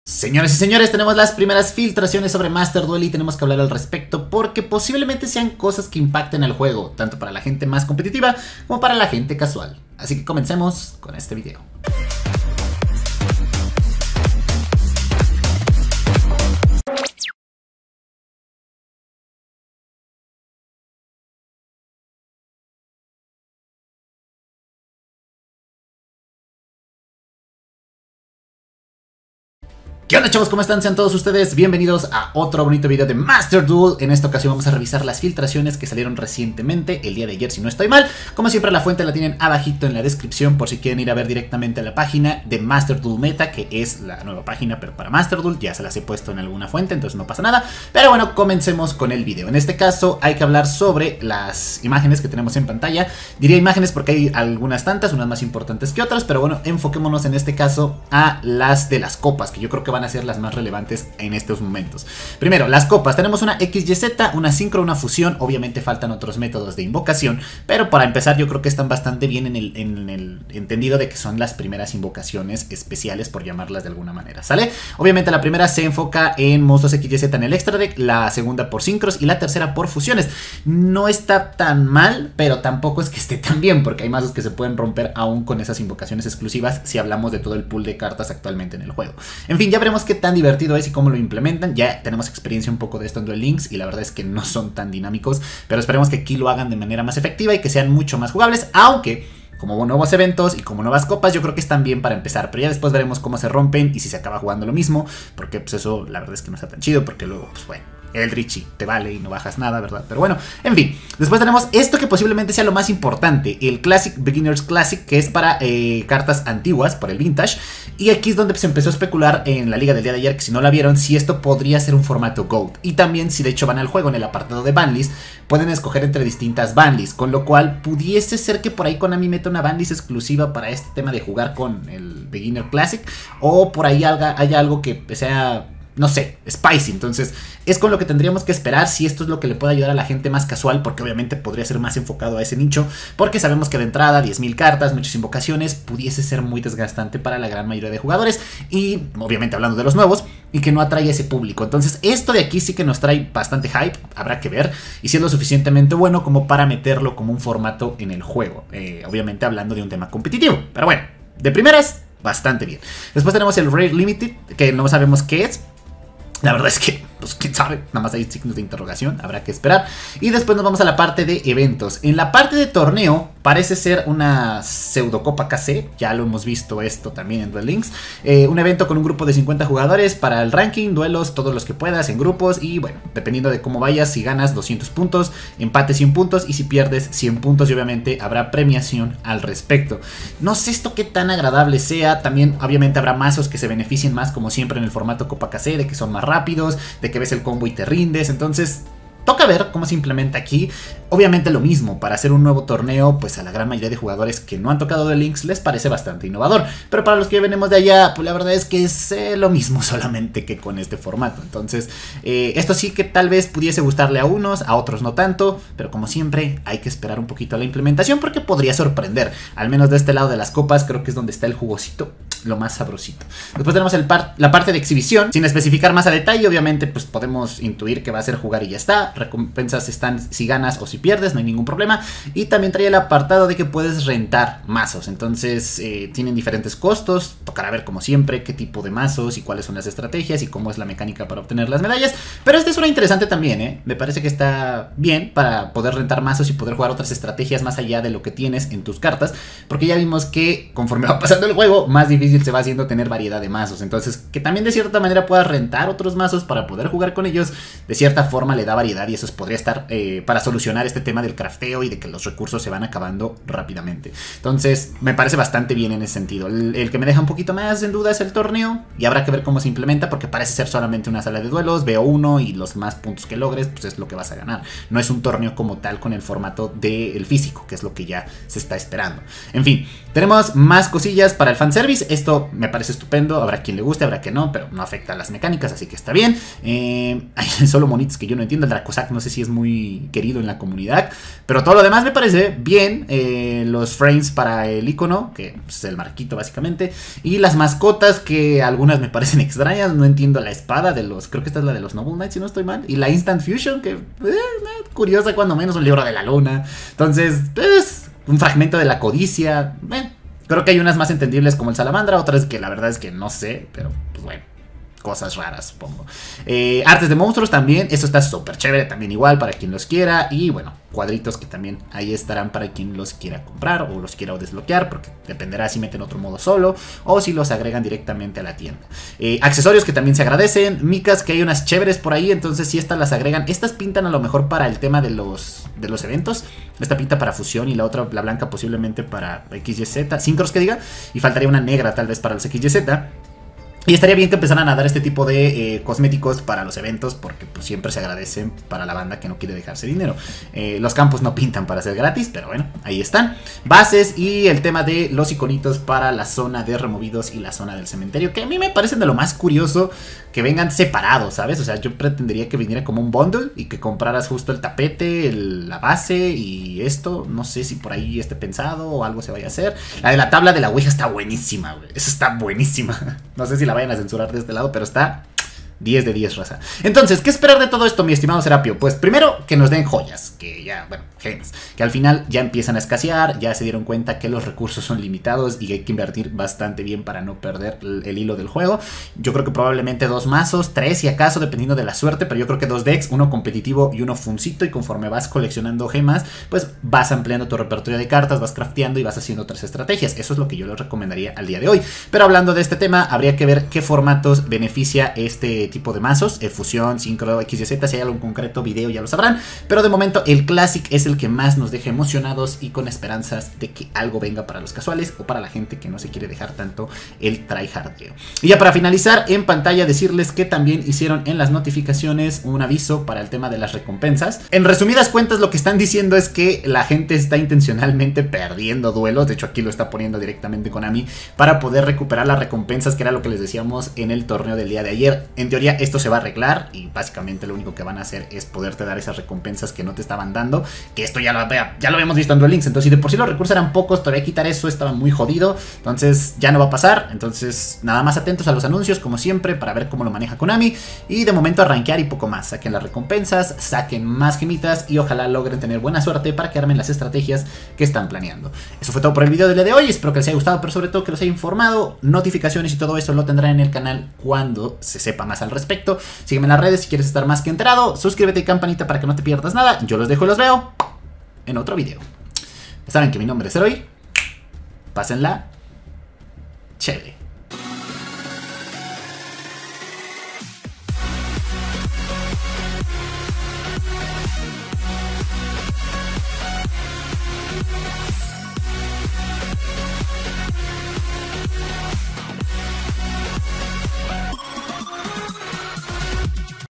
Señoras y señores, tenemos las primeras filtraciones sobre Master Duel y tenemos que hablar al respecto porque posiblemente sean cosas que impacten al juego, tanto para la gente más competitiva como para la gente casual. Así que comencemos con este video. ¿Qué onda, chavos? ¿Cómo están? Sean todos ustedes bienvenidos a otro bonito video de Master Duel. En esta ocasión vamos a revisar las filtraciones que salieron recientemente, el día de ayer si no estoy mal. Como siempre, la fuente la tienen abajito en la descripción por si quieren ir a ver directamente a la página de Master Duel Meta, que es la nueva página pero para Master Duel. Ya se las he puesto en alguna fuente, entonces no pasa nada. Pero bueno, comencemos con el video. En este caso hay que hablar sobre las imágenes que tenemos en pantalla. Diría imágenes porque hay algunas tantas, unas más importantes que otras, pero bueno, enfoquémonos en este caso a las de las copas, que yo creo que van a ser las más relevantes en estos momentos. Primero, las copas. Tenemos una XYZ, una sincro, una fusión. Obviamente faltan otros métodos de invocación, pero para empezar yo creo que están bastante bien en el entendido de que son las primeras invocaciones especiales, por llamarlas de alguna manera, ¿sale? Obviamente la primera se enfoca en monstruos XYZ en el extra deck, la segunda por sincros y la tercera por fusiones. No está tan mal, pero tampoco es que esté tan bien, porque hay mazos que se pueden romper aún con esas invocaciones exclusivas si hablamos de todo el pool de cartas actualmente en el juego. En fin, ya veremos qué tan divertido es y cómo lo implementan. Ya tenemos experiencia un poco de esto en Duel Links y la verdad es que no son tan dinámicos, pero esperemos que aquí lo hagan de manera más efectiva y que sean mucho más jugables, aunque como nuevos eventos y como nuevas copas yo creo que están bien para empezar, pero ya después veremos cómo se rompen y si se acaba jugando lo mismo, porque pues eso la verdad es que no está tan chido, porque luego pues bueno, el Richie te vale y no bajas nada, ¿verdad? Pero bueno, en fin. Después tenemos esto que posiblemente sea lo más importante, el Classic Beginners Classic, que es para cartas antiguas, para el Vintage. Y aquí es donde se empezó a especular en la liga del día de ayer, que si no la vieron, si esto podría ser un formato GOAT. Y también si de hecho van al juego en el apartado de banlist, pueden escoger entre distintas banlists, con lo cual pudiese ser que por ahí Konami meta una banlist exclusiva para este tema de jugar con el Beginner Classic, o por ahí haya algo que sea, no sé, spicy. Entonces es con lo que tendríamos que esperar si esto es lo que le puede ayudar a la gente más casual, porque obviamente podría ser más enfocado a ese nicho, porque sabemos que de entrada 10.000 cartas, muchas invocaciones, pudiese ser muy desgastante para la gran mayoría de jugadores, y obviamente hablando de los nuevos, y que no atrae a ese público. Entonces esto de aquí sí que nos trae bastante hype, habrá que ver, y si es lo suficientemente bueno como para meterlo como un formato en el juego, obviamente hablando de un tema competitivo, pero bueno, de primeras, bastante bien. Después tenemos el Rare Limited, que no sabemos qué es. La verdad es que, pues quién sabe, nada más hay signos de interrogación, habrá que esperar. Y después nos vamos a la parte de eventos. En la parte de torneo parece ser una pseudocopa KC, ya lo hemos visto esto también en Duel Links. Un evento con un grupo de 50 jugadores para el ranking, duelos, todos los que puedas en grupos. Y bueno, dependiendo de cómo vayas, si ganas 200 puntos, empate 100 puntos y si pierdes 100 puntos. Y obviamente habrá premiación al respecto. No sé esto qué tan agradable sea, también obviamente habrá mazos que se beneficien más como siempre en el formato Copa KC, de que son más rápidos, de que ves el combo y te rindes. Entonces toca ver cómo se implementa aquí. Obviamente lo mismo, para hacer un nuevo torneo, pues a la gran mayoría de jugadores que no han tocado Duel Links les parece bastante innovador, pero para los que venimos de allá, pues la verdad es que es lo mismo, solamente que con este formato. Entonces esto sí que tal vez pudiese gustarle a unos, a otros no tanto, pero como siempre hay que esperar un poquito a la implementación porque podría sorprender. Al menos de este lado de las copas creo que es donde está el jugosito, lo más sabrosito. Después tenemos la parte de exhibición, sin especificar más a detalle. Obviamente pues podemos intuir que va a ser jugar y ya está. Recompensas están si ganas o si pierdes, no hay ningún problema. Y también trae el apartado de que puedes rentar mazos. Entonces tienen diferentes costos. Tocará ver como siempre qué tipo de mazos y cuáles son las estrategias y cómo es la mecánica para obtener las medallas. Pero este suena interesante también, me parece que está bien para poder rentar mazos y poder jugar otras estrategias más allá de lo que tienes en tus cartas, porque ya vimos que conforme va pasando el juego, más difícil se va haciendo tener variedad de mazos. Entonces que también de cierta manera puedas rentar otros mazos para poder jugar con ellos, de cierta forma le da variedad, y eso podría estar para solucionar este tema del crafteo y de que los recursos se van acabando rápidamente. Entonces me parece bastante bien en ese sentido. El que me deja un poquito más en duda es el torneo, y habrá que ver cómo se implementa, porque parece ser solamente una sala de duelos, veo uno y los más puntos que logres pues es lo que vas a ganar. No es un torneo como tal con el formato del físico, que es lo que ya se está esperando. En fin, tenemos más cosillas para el fanservice. Esto me parece estupendo, habrá quien le guste, habrá que no, pero no afecta a las mecánicas, así que está bien. Hay solo monitos que yo no entiendo. El Cossack no sé si es muy querido en la comunidad, pero todo lo demás me parece bien. Los frames para el icono, que es el marquito básicamente, y las mascotas que algunas me parecen extrañas. No entiendo la espada de los, creo que esta es la de los Noble Knights si no estoy mal, y la Instant Fusion que curiosa cuando menos, un libro de la luna. Entonces es un fragmento de la codicia. Creo que hay unas más entendibles como el Salamandra, otras que la verdad es que no sé, pero pues bueno, cosas raras supongo. Artes de monstruos también, esto está súper chévere también igual para quien los quiera. Y bueno, cuadritos que también ahí estarán para quien los quiera comprar o los quiera desbloquear, porque dependerá si meten otro modo solo o si los agregan directamente a la tienda. Accesorios que también se agradecen, micas que hay unas chéveres por ahí, entonces si estas las agregan, estas pintan a lo mejor para el tema de los eventos. Esta pinta para fusión y la otra, la blanca, posiblemente para XYZ, Synchros que diga, y faltaría una negra tal vez para los XYZ. Y estaría bien que empezaran a dar este tipo de cosméticos para los eventos, porque pues siempre se agradecen para la banda que no quiere dejarse dinero. Los campos no pintan para ser gratis, pero bueno, ahí están. Bases y el tema de los iconitos para la zona de removidos y la zona del cementerio, que a mí me parecen de lo más curioso que vengan separados, ¿sabes? O sea, yo pretendería que viniera como un bundle y que compraras justo el tapete, la base y esto. No sé si por ahí esté pensado o algo se vaya a hacer. La de la tabla de la Ouija está buenísima, güey. Eso está buenísima. No sé si la vayan a censurar de este lado, pero está 10 de 10, raza. Entonces, ¿qué esperar de todo esto, mi estimado Serapio? Pues primero, que nos den joyas, que ya, bueno, gems, que al final ya empiezan a escasear, ya se dieron cuenta que los recursos son limitados y que hay que invertir bastante bien para no perder el hilo del juego. Yo creo que probablemente 2 mazos, 3 si acaso, dependiendo de la suerte, pero yo creo que 2 decks, uno competitivo y uno funcito, y conforme vas coleccionando gemas, pues vas ampliando tu repertorio de cartas, vas crafteando y vas haciendo otras estrategias. Eso es lo que yo les recomendaría al día de hoy. Pero hablando de este tema, habría que ver qué formatos beneficia este tipo de mazos, fusión, sincro, XYZ. Si hay algo en concreto, video ya lo sabrán, pero de momento el Classic es el que más nos deja emocionados y con esperanzas de que algo venga para los casuales o para la gente que no se quiere dejar tanto el tryhardeo. Y ya para finalizar, en pantalla decirles que también hicieron en las notificaciones un aviso para el tema de las recompensas. En resumidas cuentas, lo que están diciendo es que la gente está intencionalmente perdiendo duelos, de hecho aquí lo está poniendo directamente Konami, para poder recuperar las recompensas, que era lo que les decíamos en el torneo del día de ayer. En teoría esto se va a arreglar y básicamente lo único que van a hacer es poderte dar esas recompensas que no te estaban dando, que esto ya lo habíamos visto en Duel Links. Entonces si de por sí los recursos eran pocos, todavía quitar eso estaba muy jodido, entonces ya no va a pasar. Entonces nada más atentos a los anuncios como siempre para ver cómo lo maneja Konami, y de momento arranquear y poco más. Saquen las recompensas, saquen más gemitas y ojalá logren tener buena suerte para que armen las estrategias que están planeando. Eso fue todo por el video del día de hoy, espero que les haya gustado, pero sobre todo que los haya informado. Notificaciones y todo eso lo tendrán en el canal cuando se sepa más al respecto. Sígueme en las redes si quieres estar más que enterado, suscríbete y campanita para que no te pierdas nada. Yo los dejo y los veo en otro video. Ya saben que mi nombre es Eroy. Pásenla chévere.